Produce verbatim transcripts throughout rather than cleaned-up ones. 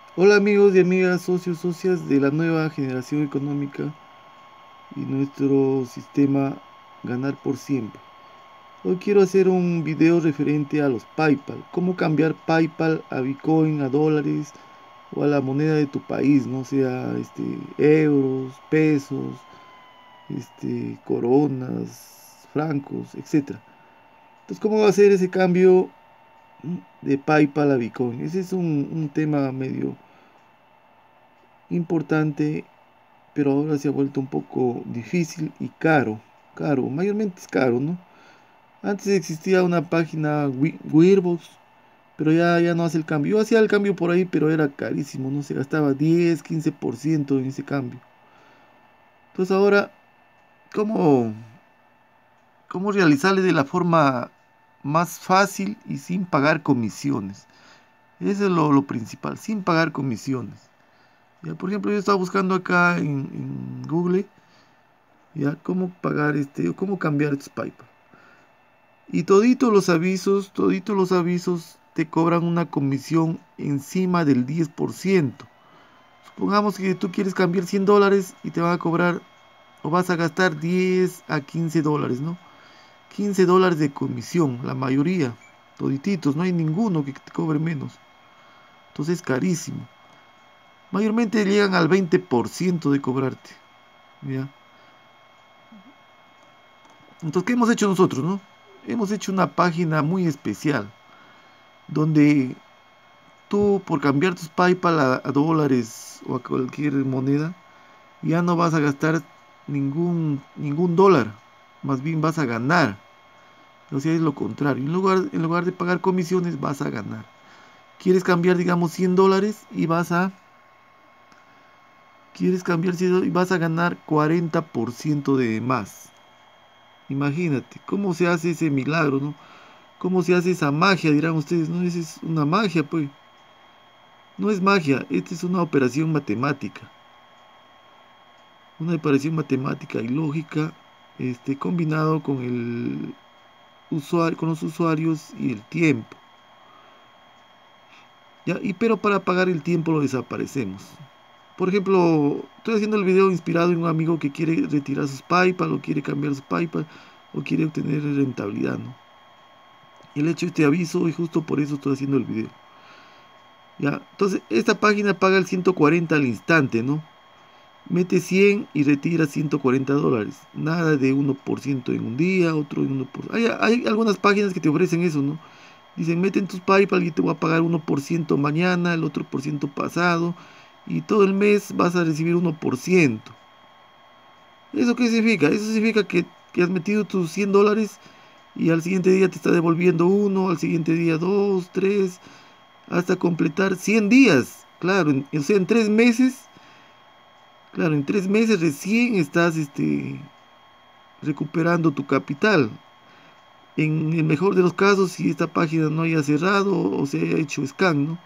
Hola amigos y amigas, socios, socias de la nueva generación económica y nuestro sistema Ganar por Siempre. Hoy quiero hacer un video referente a los PayPal, cómo cambiar PayPal a Bitcoin, a dólares o a la moneda de tu país, no sea este, euros, pesos, este, coronas, francos, etcétera. Entonces, ¿cómo va a ser ese cambio de PayPal a Bitcoin? Ese es un, un tema medio importante, pero ahora se ha vuelto un poco difícil y caro, caro, mayormente es caro, ¿no? Antes existía una página Wi- Gearbox, pero ya, ya no hace el cambio. Yo hacía el cambio por ahí, pero era carísimo, ¿no? Se gastaba diez, quince por ciento en ese cambio. Entonces ahora, ¿cómo, cómo realizarle de la forma más fácil y sin pagar comisiones? Eso es lo, lo principal, sin pagar comisiones. Ya, por ejemplo, yo estaba buscando acá en, en Google. ¿Ya? ¿Cómo pagar este, o cómo cambiar estos PayPal? Y toditos los avisos, toditos los avisos te cobran una comisión encima del diez por ciento. Supongamos que tú quieres cambiar cien dólares y te van a cobrar o vas a gastar diez a quince dólares, ¿no? quince dólares de comisión, la mayoría, todititos, no hay ninguno que te cobre menos. Entonces es carísimo. Mayormente llegan al veinte por ciento de cobrarte, ¿ya? Entonces, ¿qué hemos hecho nosotros, no? Hemos hecho una página muy especial donde tú por cambiar tus PayPal a, a dólares o a cualquier moneda ya no vas a gastar ningún, ningún dólar, más bien vas a ganar. O sea, es lo contrario. En lugar, en lugar de pagar comisiones, vas a ganar. Quieres cambiar, digamos, cien dólares y vas a, quieres cambiar cien dólares y vas a ganar cuarenta por ciento de más. Imagínate, ¿cómo se hace ese milagro, no? ¿Cómo se hace esa magia? Dirán ustedes, no, esa es una magia, pues. No es magia, esta es una operación matemática. Una operación matemática y lógica, este, combinado con el usuario, con los usuarios y el tiempo. ¿Ya? Y pero para pagar el tiempo lo desaparecemos. Por ejemplo, estoy haciendo el video inspirado en un amigo que quiere retirar sus PayPal o quiere cambiar sus PayPal o quiere obtener rentabilidad, ¿no? Y le he hecho este aviso y justo por eso estoy haciendo el video. ¿Ya? Entonces, esta página paga el ciento cuarenta al instante, ¿no? Mete cien y retira ciento cuarenta dólares. Nada de uno por ciento en un día, otro en uno por ciento. Hay, hay algunas páginas que te ofrecen eso, ¿no? Dicen, mete en tus PayPal y te voy a pagar uno por ciento mañana, el otro por ciento pasado. Y todo el mes vas a recibir uno por ciento. ¿Eso qué significa? Eso significa que, que has metido tus cien dólares y al siguiente día te está devolviendo uno, al siguiente día dos, tres, hasta completar cien días. Claro, en- o sea, en tres meses. Claro, en tres meses recién estás este, recuperando tu capital. En el mejor de los casos, si esta página no haya cerrado o se haya hecho scan, ¿no?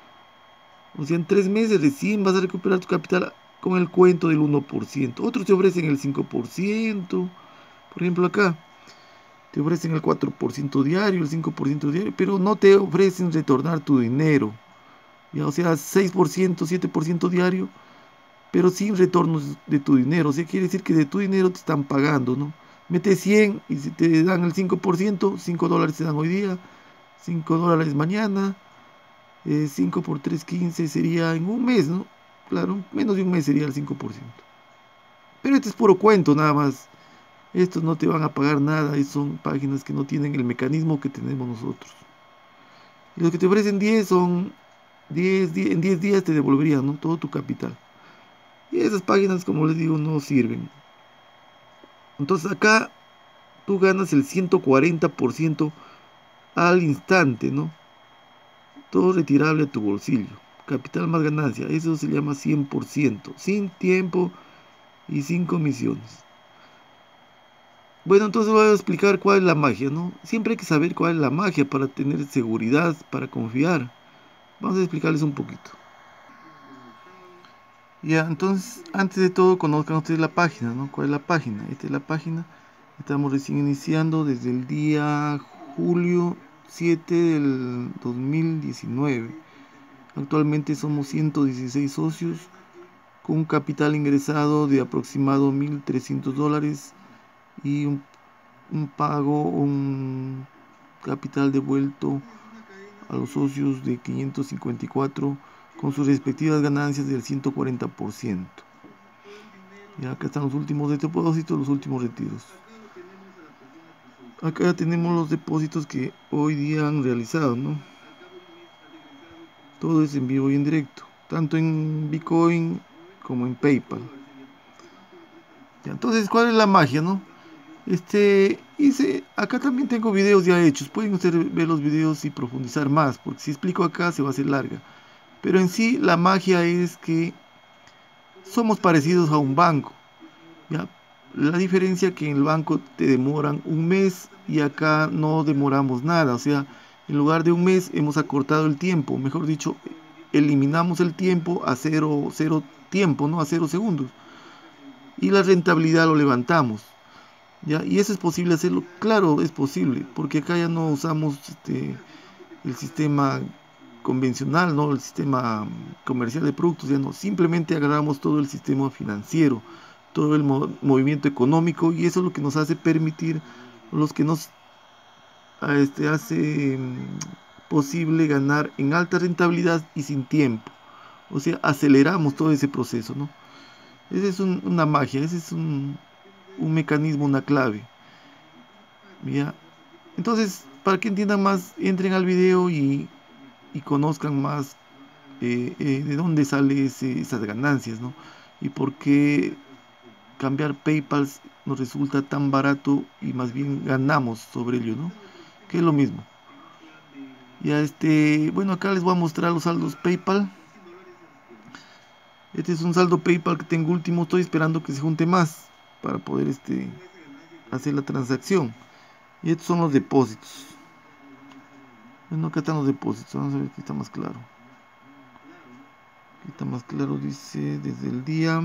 O sea, en tres meses recién vas a recuperar tu capital con el cuento del uno por ciento. Otros te ofrecen el cinco por ciento. Por ejemplo, acá te ofrecen el cuatro por ciento diario, el cinco por ciento diario, pero no te ofrecen retornar tu dinero. Ya, o sea, seis por ciento, siete por ciento diario, pero sin retornos de tu dinero. O sea, quiere decir que de tu dinero te están pagando, ¿no? Metes cien y si te dan el cinco por ciento, cinco dólares te dan hoy día, cinco dólares mañana, eh, cinco por tres, quince sería en un mes, ¿no? Claro, menos de un mes sería el cinco por ciento. Pero este es puro cuento, nada más. Estos no te van a pagar nada y son páginas que no tienen el mecanismo que tenemos nosotros. Y los que te ofrecen diez son diez, diez en diez días te devolverían, ¿no? Todo tu capital. Y esas páginas, como les digo, no sirven. Entonces acá tú ganas el ciento cuarenta por ciento al instante, ¿no? Todo retirable a tu bolsillo. Capital más ganancia, eso se llama cien por ciento, sin tiempo y sin comisiones. Bueno, entonces voy a explicar cuál es la magia, ¿no? Siempre hay que saber cuál es la magia para tener seguridad, para confiar. Vamos a explicarles un poquito. Ya, entonces, antes de todo, conozcan ustedes la página, ¿no? ¿Cuál es la página? Esta es la página. Estamos recién iniciando desde el día julio siete del dos mil diecinueve. Actualmente somos ciento dieciséis socios con un capital ingresado de aproximado mil trescientos dólares y un, un pago, un capital devuelto a los socios de quinientos cincuenta y cuatro con sus respectivas ganancias del ciento cuarenta por ciento. Y acá están los últimos depósitos, los últimos retiros. Acá tenemos los depósitos que hoy día han realizado, ¿no? Todo es en vivo y en directo, tanto en Bitcoin como en PayPal. Ya, entonces, ¿cuál es la magia, no? Este, hice, acá también tengo videos ya hechos. Pueden ustedes ver los videos y profundizar más, porque si explico acá se va a hacer larga. Pero en sí la magia es que somos parecidos a un banco, ¿ya? La diferencia es que en el banco te demoran un mes y acá no demoramos nada. O sea, en lugar de un mes hemos acortado el tiempo. Mejor dicho, eliminamos el tiempo a cero, cero tiempo, ¿no? A cero segundos. Y la rentabilidad lo levantamos, ¿ya? Y eso es posible hacerlo. Claro, es posible, porque acá ya no usamos este, el sistema convencional, ¿no? El sistema comercial de productos, ya no. Simplemente agarramos todo el sistema financiero, todo el mo movimiento económico, y eso es lo que nos hace permitir, los que nos este, hace posible ganar en alta rentabilidad y sin tiempo. O sea, aceleramos todo ese proceso, ¿no? Esa es un, una magia, ese es un, un mecanismo, una clave. ¿Ya? Entonces, para que entiendan más, entren al video y, y conozcan más eh, eh, de dónde salen esas ganancias, ¿no? Y por qué cambiar PayPal nos resulta tan barato y más bien ganamos sobre ello, ¿no? Que es lo mismo. Ya este, bueno, acá les voy a mostrar los saldos PayPal. Este es un saldo PayPal que tengo último. Estoy esperando que se junte más para poder este, hacer la transacción. Y estos son los depósitos. Bueno, acá están los depósitos. Vamos a ver que está más claro. Aquí está más claro, dice desde el día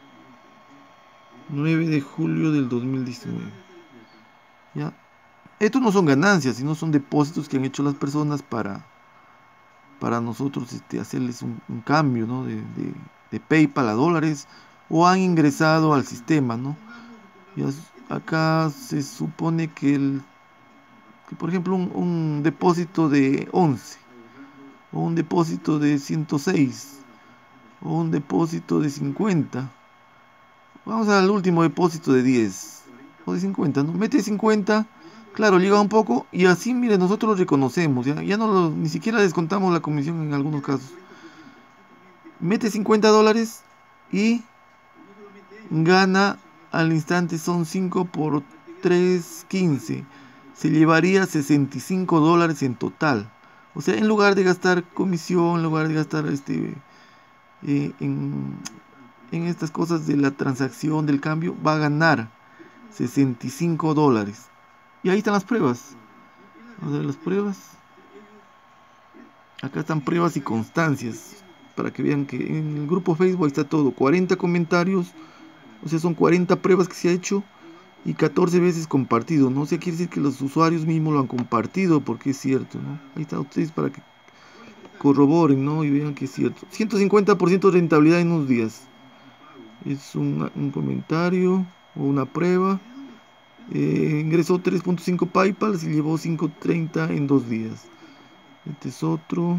nueve de julio del dos mil diecinueve. ¿Ya? Estos no son ganancias, sino son depósitos que han hecho las personas para, para nosotros este, hacerles un, un cambio, ¿no? de, de, de PayPal a dólares, o han ingresado al sistema, ¿no? Ya, acá se supone que, el, que por ejemplo un, un depósito de once, o un depósito de ciento seis, o un depósito de cincuenta. Vamos al último depósito de diez o de cincuenta, ¿no? Mete cincuenta, claro, llega un poco y así, mire, nosotros lo reconocemos, ya, ya no lo, ni siquiera descontamos la comisión en algunos casos. Mete cincuenta dólares y gana al instante, son cinco por tres, quince. Se llevaría sesenta y cinco dólares en total. O sea, en lugar de gastar comisión, en lugar de gastar este eh, en, en estas cosas de la transacción, del cambio, va a ganar sesenta y cinco dólares. Y ahí están las pruebas. Vamos a ver las pruebas. Acá están pruebas y constancias, para que vean que en el grupo Facebook está todo. cuarenta comentarios, o sea, son cuarenta pruebas que se ha hecho y catorce veces compartido, ¿no? O sea, quiere decir que los usuarios mismos lo han compartido, porque es cierto, ¿no? Ahí están ustedes para que corroboren, ¿no? Y vean que es cierto. ciento cincuenta por ciento de rentabilidad en unos días. Es un, un comentario o una prueba. Eh, ingresó tres punto cinco PayPal y llevó cinco punto treinta en dos días. Este es otro.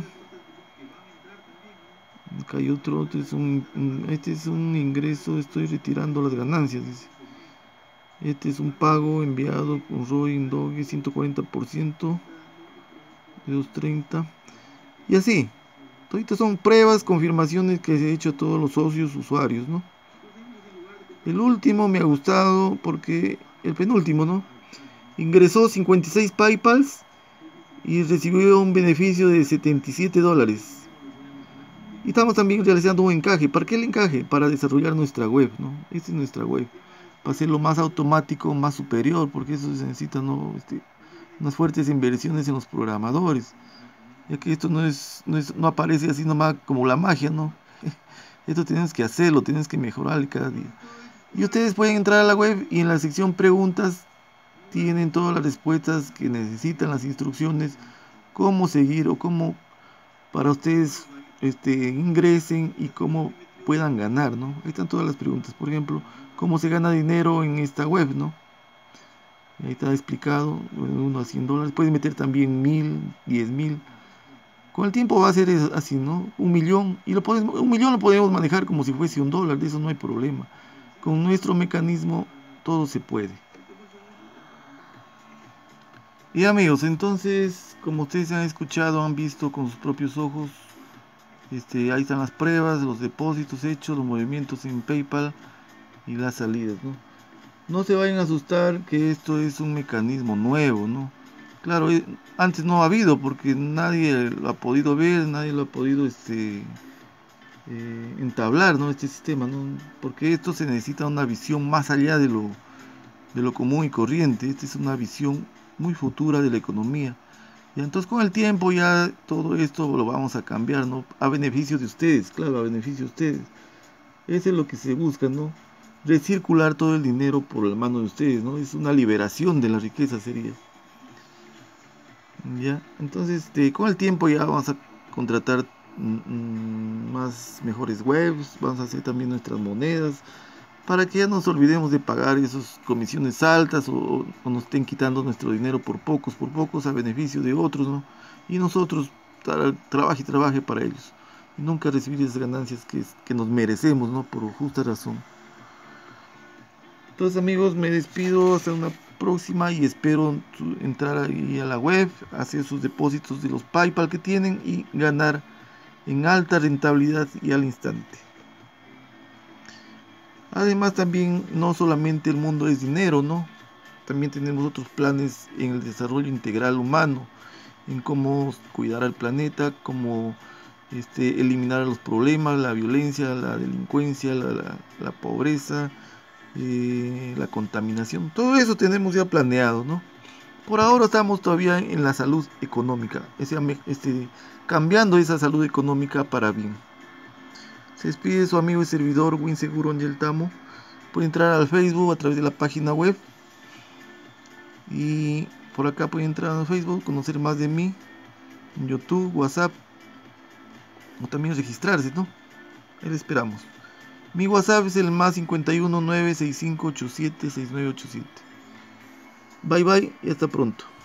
Acá hay otro. Este es un, un, este es un ingreso. Estoy retirando las ganancias, dice. Este es un pago enviado con R O I en Doge, ciento cuarenta por ciento de dos punto treinta. Y así. Todas son pruebas, confirmaciones que se ha hecho a todos los socios, usuarios, ¿no? El último me ha gustado porque el penúltimo, ¿no? Ingresó cincuenta y seis PayPals y recibió un beneficio de setenta y siete dólares. Y estamos también realizando un encaje. ¿Para qué el encaje? Para desarrollar nuestra web, ¿no? Esta es nuestra web. Para hacerlo más automático, más superior, porque eso se necesita, ¿no? Este, unas fuertes inversiones en los programadores. Ya que esto no es, no es, no aparece así nomás como la magia, ¿no? Esto tienes que hacerlo, tienes que mejorar cada día. Y ustedes pueden entrar a la web y en la sección preguntas tienen todas las respuestas que necesitan, las instrucciones, cómo seguir o cómo para ustedes este, ingresen y cómo puedan ganar, ¿no? Ahí están todas las preguntas. Por ejemplo, cómo se gana dinero en esta web, ¿no? Ahí está explicado, uno a cien dólares. Puedes meter también mil, diez mil. Con el tiempo va a ser así, ¿no? Un millón. Y lo podemos, un millón lo podemos manejar como si fuese un dólar. De eso no hay problema. Con nuestro mecanismo todo se puede. Y amigos, entonces, como ustedes han escuchado, han visto con sus propios ojos, este, ahí están las pruebas, los depósitos hechos, los movimientos en PayPal y las salidas, ¿no? No se vayan a asustar que esto es un mecanismo nuevo, ¿no? Claro, antes no ha habido porque nadie lo ha podido ver, nadie lo ha podido este, eh, entablar, ¿no? Este sistema, ¿no? Porque esto se necesita una visión más allá de lo, de lo común y corriente. Esta es una visión muy futura de la economía. Y entonces con el tiempo ya todo esto lo vamos a cambiar, ¿no? A beneficio de ustedes, claro, a beneficio de ustedes. Eso es lo que se busca, ¿no? Recircular todo el dinero por la mano de ustedes, ¿no? Es una liberación de la riqueza sería. Ya, entonces este, con el tiempo ya vamos a contratar mm, más mejores webs, vamos a hacer también nuestras monedas, para que ya nos olvidemos de pagar esas comisiones altas o, o nos estén quitando nuestro dinero por pocos, por pocos a beneficio de otros, ¿no? Y nosotros tra trabaje y trabaje para ellos. Y nunca recibir esas ganancias que, que nos merecemos, ¿no? Por justa razón. Entonces amigos, me despido hasta una próxima y espero entrar ahí a la web, hacer sus depósitos de los PayPal que tienen y ganar en alta rentabilidad y al instante. Además también no solamente el mundo es dinero, ¿no? También tenemos otros planes en el desarrollo integral humano, en cómo cuidar al planeta, cómo este, eliminar los problemas, la violencia, la delincuencia, la, la, la pobreza, eh, la contaminación. Todo eso tenemos ya planeado, ¿no? Por ahora estamos todavía en la salud económica, ese, este, cambiando esa salud económica para bien. Se despide su amigo y servidor Winseguro Angel Tamo. Puede entrar al Facebook a través de la página web. Y por acá puede entrar a Facebook, conocer más de mí. En YouTube, WhatsApp. O también registrarse, ¿no? Ahí le esperamos. Mi WhatsApp es el más cincuenta y uno nueve seis cinco ocho siete seis nueve ocho siete. Bye bye y hasta pronto.